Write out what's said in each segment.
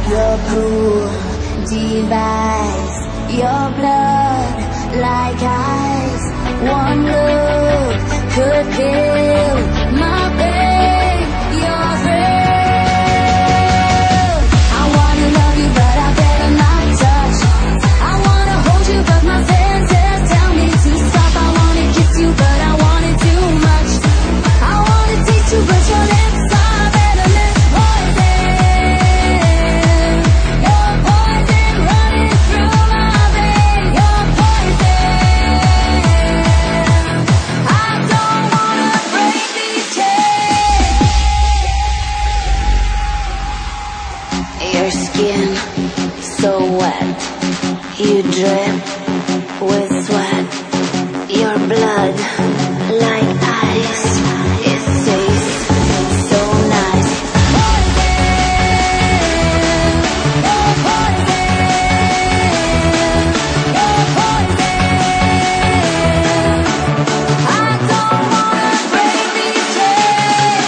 Your cruel device, your blood like ice. One look could kill my pain. Your thrill. I wanna love you, but I better not touch. I wanna hold you, but my senses tell me to stop. I wanna kiss you, but I want it too much. I wanna taste you, but your lips are venomous poison. Your poison running through my veins. Your poison. I don't wanna break these chains. Your skin so wet, you drip with sweat. Your blood like ice. It tastes so nice. Poison, you're poison, you're poison. I don't wanna break these chains.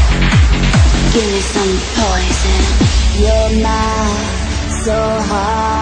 Give me some poison. Your mouth so hard.